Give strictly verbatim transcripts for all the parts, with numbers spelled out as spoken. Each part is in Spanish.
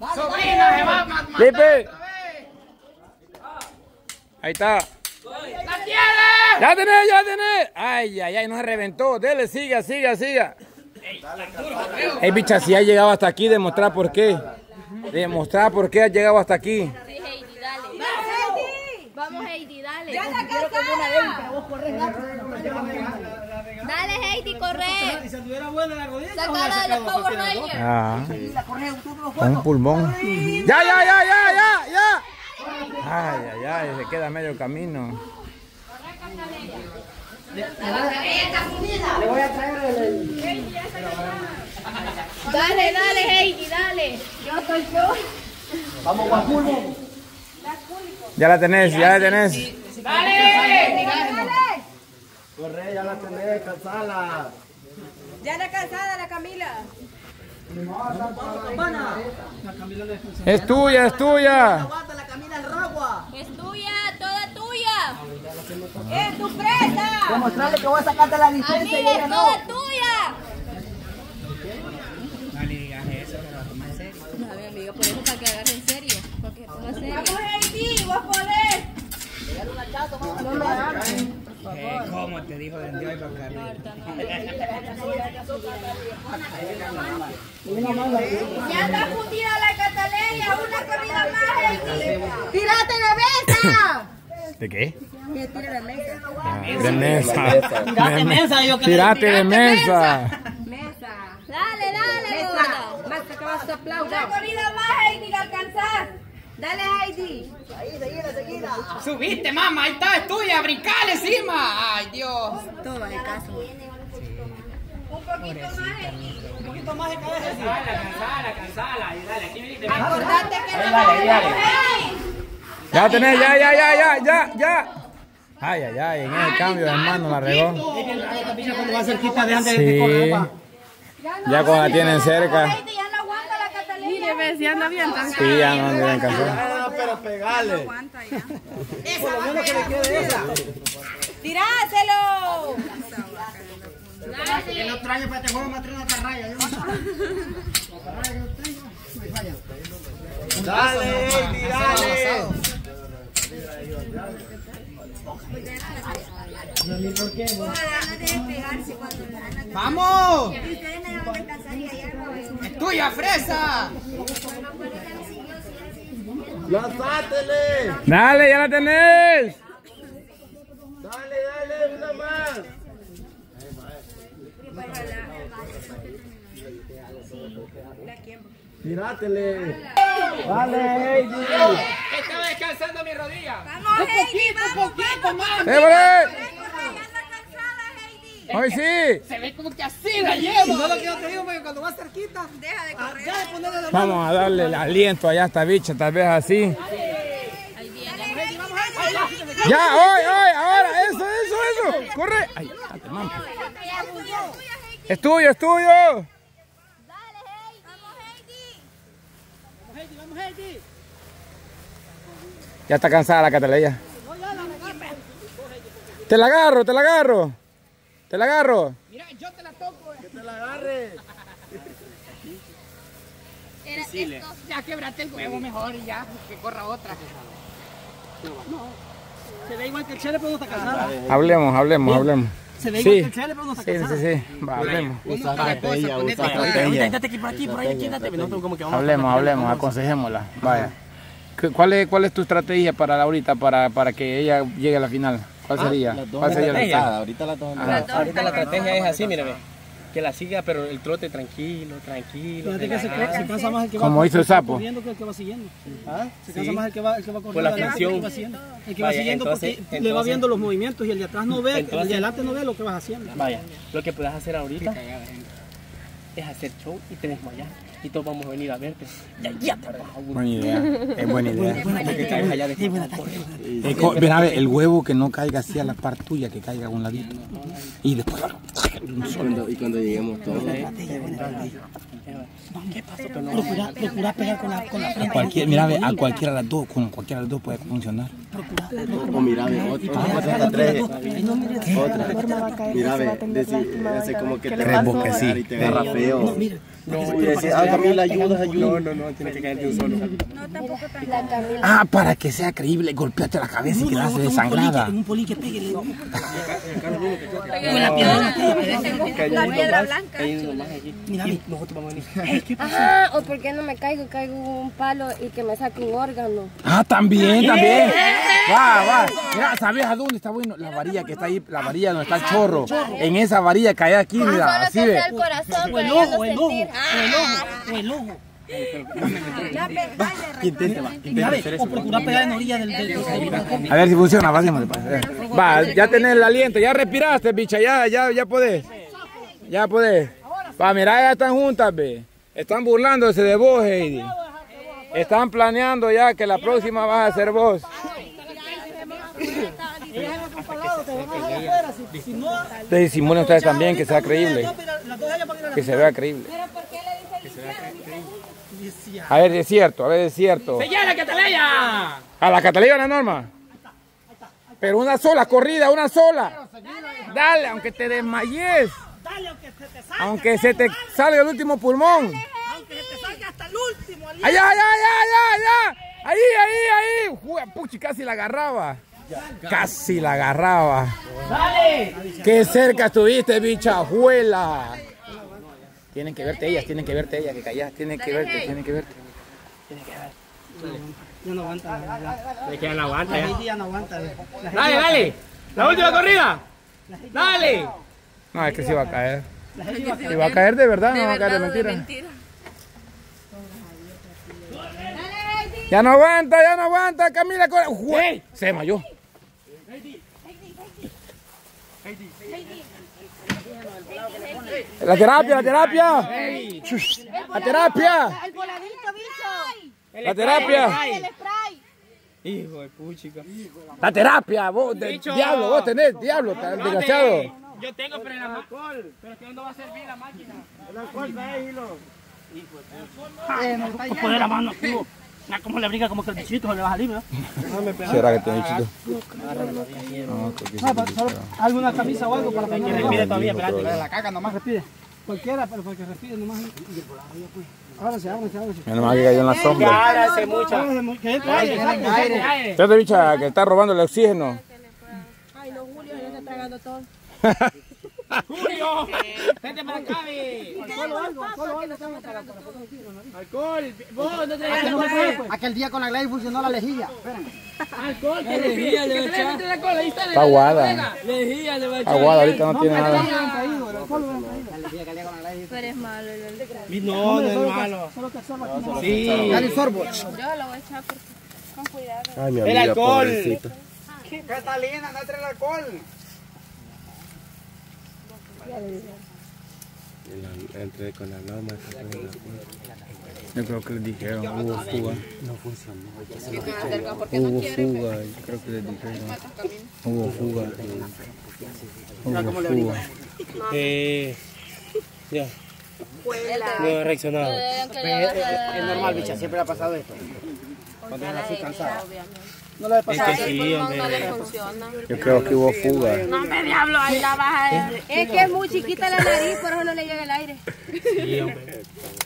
Sobrina se va a matar. Pipe. Ahí está. ¡La tiene! Ya tenés, ya tenés. Ay, ay, ay, no se reventó. Dele, siga, siga, siga. Ey, bicha, si ha llegado hasta aquí, demostrar por qué. Demostrar por qué ha llegado hasta aquí. Sí, Heidi, dale. Vamos, Heidi, dale. ¡Ya la cansada! Dale, Heidi, corre. Si se tuviera buena la rodilla, Sácala de los Power Rangers. Ah, un pulmón. Ya, ya, ya, ya, ya, ya. Ay, ay, ay, se queda medio camino. Le voy a traer el... Dale, dale, Heidi, dale. Yo soy yo. Vamos, Guapulmo. Ya la tenés, ya la tenés. ¡Dale! Corre, ya la tenés, cansala. Ya la cansada la Camila. Es tuya, es tuya. Aguanta la Camila el ragua. Es tuya, toda tuya. ¡Es tu presa! Demostrarle que voy a sacarte la licencia y Amiga, ella es no. toda tuya. No le digas eso, me lo va a tomar en serio. No, mi amiga, por eso para que agarre en serio. Para que ponga serio. ¡Vamos, Heidi! ¡Vos podés! No me hagas. Eh, ¿Cómo te dijo de Dios para acá? ¡Ya está fundida la Cataleya! ¡Una corrida más, Heidi! ¡Tírate de mesa! ¿De qué? Que tire de mesa. De mesa. Tirate de mesa, yo que Tirate de mesa. Mesa. Dale, dale, gorda. Más que vas a aplaudir. Una corrida más, Heidi, la alcanzás. Dale, Heidi. Ahí, seguida, seguida. Subiste, mamá, ahí está, es tuya, brincale encima. Ay, Dios. Todo de caso. Un poquito más, Heidi. un poquito más de cabeza. Cansala, cansala, cansala. Y dale, aquí viniste. Acordate que no vas a Heidi. Ya tenés, ya, ya, ya, ya, ya, ya. Ay, ay, ay, en el cambio de hermano la regó. Cuando va cerquita, dejan de Sí. correr, pa. Ya cuando la tienen cerca. Heidi, ya no aguanta la Cataleya. ves, ya anda bien tan Sí, ya no deben cansar. Ah, pero pegale. Por lo menos que le quede esa. ¡Tiráselo! El otro año para este juego me trae una carraya. Yo no Dale, Heidi, dale. ¡Vamos! ¡Es tuya, fresa! Lánzatele. Dale, ya la tenés. Dale, dale, una más. Tírátele. Dale, Heidi. Estaba descansando mi rodilla. ¡Vamos, Heidi! ¡Vamos, vamos! ¡Ébole! ¡Ya está cansada, Heidi! ¡Hoy sí! Se ve como que así la llevo. no lo que yo te digo, porque cuando vas cerquita, Deja de ah, correr. ya de ponerle la mano. Vamos a darle el aliento allá a esta bicha, tal vez así. Ya, hoy, hoy, ahora, eso, eso, eso. Corre. Ay, espérate, mamá. Es tuyo, es tuyo. ¡Vamos, Heidi! Vamos, Heidi. Ya está cansada la Cataleya. Te la agarro, te la agarro. Te la agarro. Mira, yo te la toco. Que te la agarre. Era esto. Ya quebraste el huevo mejor y ya, que corra otra. Se ve igual que el chele, pero no está casada. Hablemos, hablemos, hablemos. Se ve igual Sí, que el chele, pero no está sí, casada. sí, sí. Va, hablemos. Usa estrategia, usa estrategia. Quédate aquí por aquí, por ahí, quédate. Nosotros como que vamos a- Hablemos, hablemos, aconsejémosla. Vaya. ¿Qué- ¿Cuál es, cuál es tu estrategia para la ahorita, para, para que ella llegue a la final? ¿Cuál sería? ¿Cuál sería la Ahorita la dos. Ajá. Ahorita la estrategia es así, mírame. Que la siga, pero el trote tranquilo, tranquilo. Fíjate que se, relajado. se cansa más el que va Como hizo el sapo. corriendo que el que va siguiendo. ¿Ah? Se cansa Sí. más el que va, el que va corriendo. Por la adelante que el que va tensión. siguiendo. El que va Vaya, siguiendo entonces- porque le va entonces- viendo los movimientos y el de atrás no ve, el de Entonces- adelante no ve lo que vas haciendo. Vaya, lo que puedes hacer ahorita es hacer show y te desmayas. Y todos vamos a venir a verte. Ya, ya te vas a aburrir. Buena idea, es buena idea. Porque caes allá de correr. Eh, co- mira, ve, el huevo que no caiga así a la par tuya, que caiga a un ladito. Y después, Cuando- Y cuando lleguemos todos. ¿Qué pasó? Procura, procura pegar con la, con la frente. cualquier, mira, ve, a cualquiera de las dos, con cualquiera de las dos puede funcionar. O mira, ve, otra, otra estrategia. Otra. Mira, ve, decir, hace como que te Tres bocas, sí. y te agarra feo. No, mira, No, y decía, ah, Camila, ayuda, ayuda. No, no, no, tiene que caerte un solo. No, tampoco tan grave. Ah, para que sea creíble, golpeate la cabeza y quedaste desangrada. Un poli que pegue. La piedra blanca. Mira, Nosotros vamos a venir. Ajá, o por qué no me caigo, caigo un palo y que me saque un órgano. Ah, también, también. Va, va. Mira, ¿sabes a dónde está bueno? La varilla que está ahí, la varilla donde está el chorro. En esa varilla cae aquí, mira, así ve. El corazón, o el para ya ojo, no el ojo, sentir. o el ojo, o el ojo. Intenta, va, intenta hacer eso. O procurar pegar en la orilla del del. A ver si funciona, va, démosle, pues. Va, ya tenés el aliento, ya respiraste, bicha, ya, ya, ya podés. Ya podés. Va, mira, ya están juntas, ve. Están burlándose de vos, Heidi. Están planeando ya que la próxima vas a ser vos. Te disimulen ustedes también, que sea creíble. Que se vea creíble. A ver, es cierto, a ver, es cierto. ¡Señala, Cataleya! A la Cataleya la norma. Pero una sola corrida, una sola. Dale, aunque te desmayes. Aunque se te salga el último pulmón. Aunque se te salga hasta el último. ¡Allá, allá, allá, allá, allá! Ahí, ahí, ahí. Jue- Puchi, casi la agarraba. Casi la agarraba. ¡Dale! ¡Qué cerca estuviste, bicha! ¡Juela! Tienen que verte ellas, tienen que verte ellas, que callas, tienen que verte, tienen que verte. Ya no aguanta, la verdad. Es que ya no aguanta, La ya. Heidi ya no aguanta. ¡Dale, dale! ¡La última corrida! ¡Dale! No, es que sí va a caer. Si va a caer de verdad, no va a caer de mentira. Ya no aguanta, ya no aguanta, Camila. corre. ¡Jue! Se desmayó. La terapia, la terapia. La terapia. El voladito, bicho. La terapia. El spray. Hijo de puchica. La terapia, vos, de, diablo, vos tenés, diablo, tan desgraciado. Yo tengo, pero el alcohol. Pero es que no va a servir la máquina. El alcohol, déjelo. Tú pones la mano activo. Mira cómo le brinca como que el bichito se le va a salir, ¿verdad? ¿Será que tiene chiquito? Ah, pa- solo alguna camisa o algo para que no le Respira todavía, espérate. La caca nomás respire. Cualquiera, pero para que respire nomás. Ábranse, ábranse, ábranse. Menos mal que cayó en la sombra. Hágase mucho. Ábranse, que entre aire, aire. Esta bicha que está robando el oxígeno. Ay, no, Julio, ya está tragando todo. ¡Julio! ¡Vete para acá, ve! Solo algo, solo algo. ¡Alcohol! ¡Vos no tenés Ah, que no se puede, comer! pues. Aquel día con la Glady funcionó la lejilla. Espérenme. ¡Alcohol! ¡Que lejía le va a echar! ¡Que alcohol! Ahí está. Está aguada. Lejía le va a Está echar. aguada, ahorita no tiene No, nada. el alcohol lo hubieran traído. Tú eres malo, Lolo. No, no es malo. Solo que hacerlo aquí nomás. Sí. Dale sorbo. Yo lo voy a echar porque, con cuidado. Ay, mi El amiga, alcohol. pobrecita. Catalina, no trae el alcohol. El- Entré con la norma. Yo creo que les dijeron, hubo fuga. No funcionó. Hubo fuga, yo creo que les dijeron. Hubo fuga. Hubo fuga. Eh. Ya. No he reaccionado. Es normal, bicha, siempre le ha pasado esto. Cuando es así cansada. No le ha Es pasado. que sí, hombre. Yo creo que hubo fuga. No me diablo, ahí la baja. Es que es muy chiquita la nariz, por eso no le llega el aire. Sí, hombre.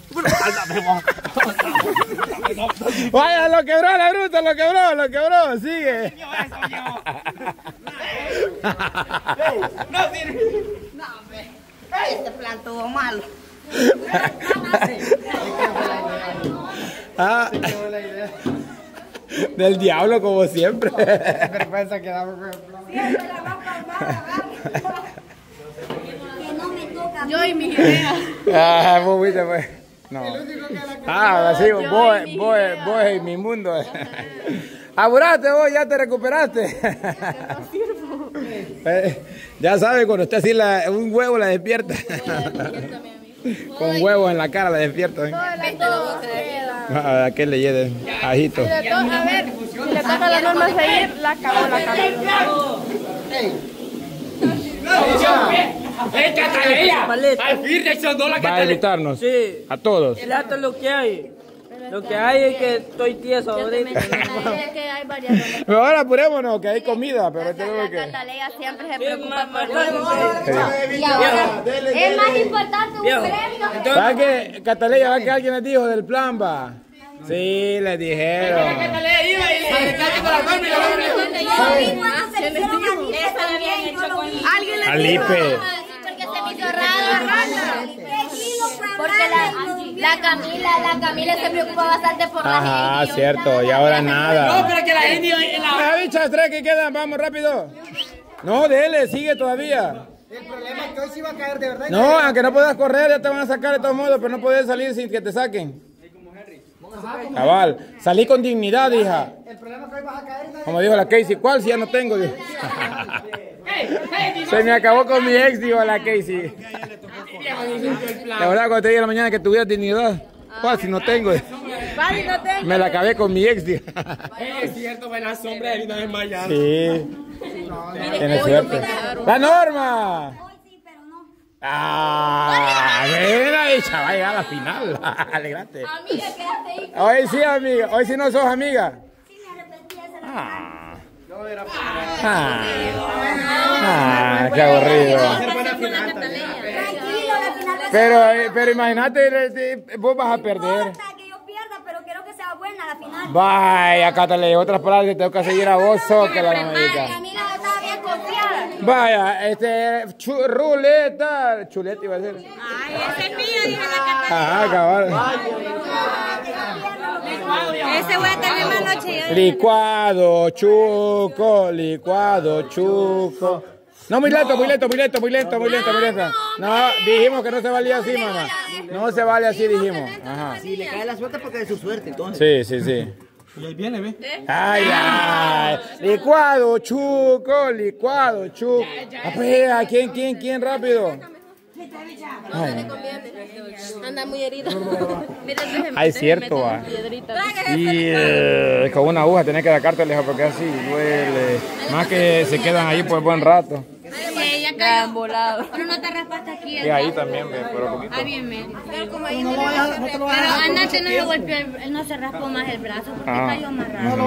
Vaya, lo quebró la bruta, lo quebró, lo quebró, sigue. Este plan tuvo malo. Ah, del diablo como siempre. Vergüenza que damos con el plan. Siempre la va a palmar. Que no me toca. Yo y mis ideas. Ah, vos viste, pues. No. Ah, así, vos, vos, vos, vos en mi mundo. Apurate vos, ya te recuperaste. Eh, ya sabes, cuando está así, la, un huevo la despierta. Con huevos en la cara la despierta. ¿Eh? A aquel le lleve ajito. A ver, si le toca a la norma seguir, la cagó la cara. ¡Eh, Cataleya! ¡Al fin reaccionó la Va a Cataleya! invitarnos Sí. a todos. El acto es lo que hay. Lo que hay es que estoy tieso ahorita. Es que hay varias. Pero ahora apurémonos, que hay comida, pero tenemos La que... Catalea siempre se preocupa por Sí. Y ahora es más importante un premio. ¿Va que Cataleya, va que alguien les dijo del plan, va? Sí, les dijeron. Alguien le Alipe. Porque se me hizo raro. Porque la, la Camila, la Camila se preocupa bastante por la Ajá, gente. cierto, y ahora nada. No, pero que la gente... Las bichas tres que quedan, vamos rápido. No, dele, sigue todavía. El problema es que hoy sí va a caer de verdad. No, aunque no puedas correr, ya te van a sacar de todos modos, pero no puedes salir sin que te saquen. Cabal, salí con dignidad, hija. El problema es que hoy vas a caer. Como dijo la Casey, ¿cuál si ya no tengo? Dijo. Se me acabó con mi ex, dijo la Casey. La verdad, cuando te dije en la mañana que tuvieras dignidad, ¿cuál si no tengo? Me la acabé con mi ex, dijo. Es cierto, buena sombra y una desmayada. Sí. Tiene suerte. ¡La Norma! Ah, mira, bicha, va a llegar a la final. Alegrate. Amiga, quédate ahí. Hoy sí, amiga. Hoy sí no sos amiga. Ah. Ah. Ah, qué aburrido. Pero, eh, pero imagínate, eh, vos vas a perder. Que yo pierda, pero quiero que sea buena la final. Vaya, Catale, otras palabras que tengo que seguir a vos, que la mamita. Camila estaba bien confiada. Vaya, este, chu- ruleta, chuleta iba a decir. Ay, ese es mío, dijo la Catalina. Ajá, cabal. Ese voy a tener más noche. Licuado, chuco, licuado, chuco. No, muy lento, muy lento, muy lento, muy lento, muy lento, muy lento. No, dijimos que no se valía así, mamá. No se vale así, dijimos. Ajá. Si le cae la suerte porque es su suerte, entonces. Sí, sí, sí. Y ahí viene, ¿ves? Ay, ay. Licuado, chuco, licuado, chuco. Apea, ¿quién, quién, quién, rápido? Ay, Anda muy herido. Mira, ay, cierto, va. Y eh, con una aguja tenés que sacarte lejos porque así duele. Más que se quedan ahí por buen rato. Sí, ya cayó. volado. Pero no te raspaste aquí. Y ahí también, ve, pero poquito. Ah, bien, medio. Pero como ahí Pero andate no lo golpeó, él no se raspó más el brazo porque Ah. cayó más rápido.